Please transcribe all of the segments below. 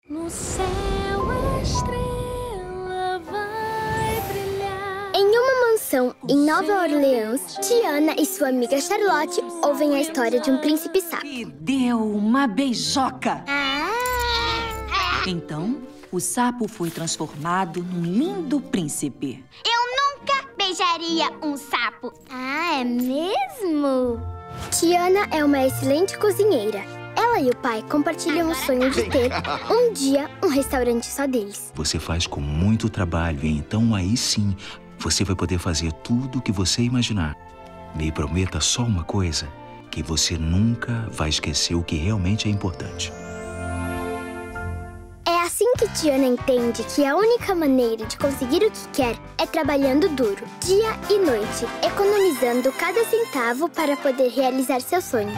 No céu a estrela vai brilhar. Em uma mansão em Nova Orleans, Tiana e sua amiga Charlotte ouvem a história de um príncipe sapo. E deu uma beijoca. Então, o sapo foi transformado num lindo príncipe. Eu nunca beijaria um sapo. Ah, é mesmo? Tiana é uma excelente cozinheira. Ela e o pai compartilham o sonho de ter, um dia, um restaurante só deles. Você faz com muito trabalho, e então aí sim, você vai poder fazer tudo o que você imaginar. Me prometa só uma coisa, que você nunca vai esquecer o que realmente é importante. É assim que Tiana entende que a única maneira de conseguir o que quer é trabalhando duro, dia e noite, economizando cada centavo para poder realizar seu sonho.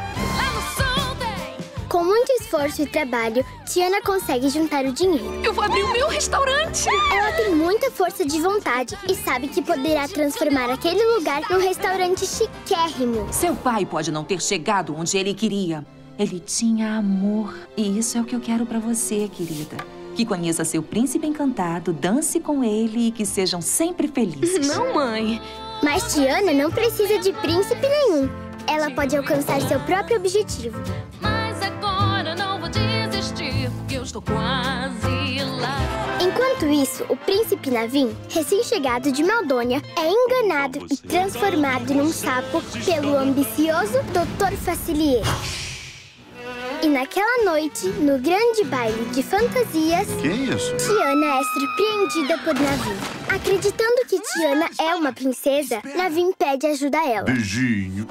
Com muito esforço e trabalho, Tiana consegue juntar o dinheiro. Eu vou abrir o meu restaurante! Ela tem muita força de vontade e sabe que poderá transformar aquele lugar num restaurante chiquérrimo. Seu pai pode não ter chegado onde ele queria. Ele tinha amor. E isso é o que eu quero pra você, querida. Que conheça seu príncipe encantado, dance com ele e que sejam sempre felizes. Não, mãe. Mas Tiana não precisa de príncipe nenhum. Ela pode alcançar seu próprio objetivo. Mas agora não vou desistir, porque eu estou quase lá. Enquanto isso, o príncipe Naveen, recém-chegado de Maldônia, é enganado e transformado num sapo pelo ambicioso Dr. Facilier. E naquela noite, no grande baile de fantasias, Que isso? Tiana é surpreendida por Naveen. Acreditando que Tiana é uma princesa, Naveen pede ajuda a ela. Beijinho.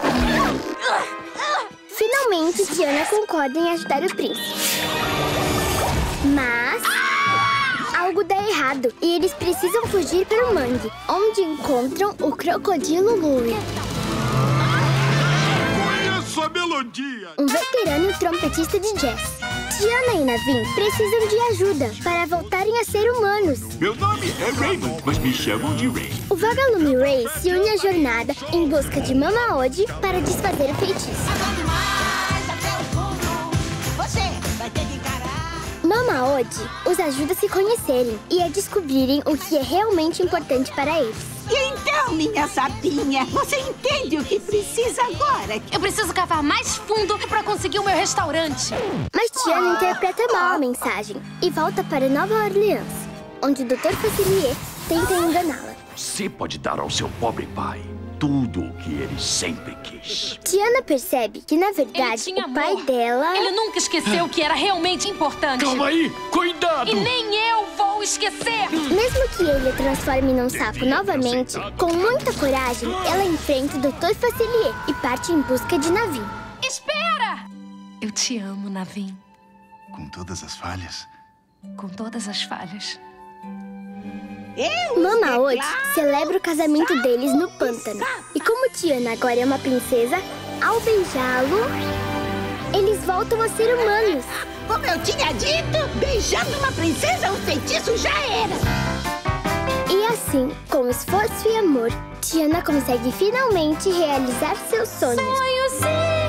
Finalmente, Tiana concorda em ajudar o príncipe. Mas algo dá errado e eles precisam fugir para o mangue, onde encontram o crocodilo Louie, Conheço a melodia. um veterano trompetista de jazz. Tiana e Naveen precisam de ajuda para voltarem a ser humanos. Meu nome é Raymond, mas me chamam de Ray. O vagalume Ray se une à jornada em busca de Mama Ode para desfazer o feitiço. Mama Ode os ajuda a se conhecerem e a descobrirem o que é realmente importante para eles. E então, minha sapinha, você entende o que precisa agora? Eu preciso cavar mais fundo para conseguir o meu restaurante. Mas Tiana interpreta mal a mensagem e volta para Nova Orleans, onde o Dr. Facilier tenta enganá-la. Você pode dar ao seu pobre pai tudo o que ele sempre quis. Tiana percebe que, na Ele verdade, tinha o pai amor. dela... Ele nunca esqueceu o que era realmente importante. Calma aí! Cuidado! E nem eu vou esquecer. Mesmo que ele a transforme num sapo novamente, com muita coragem, ela enfrenta o Dr. Facilier e parte em busca de Naveen. Espera! Eu te amo, Naveen. Com todas as falhas. Com todas as falhas. Mama Ode celebra o casamento deles no pântano. E como Tiana agora é uma princesa, ao beijá-lo, eles voltam a ser humanos. Como eu tinha dito, beijando uma princesa, o feitiço já era. E assim, com esforço e amor, Tiana consegue finalmente realizar seus sonhos. Sonho sim!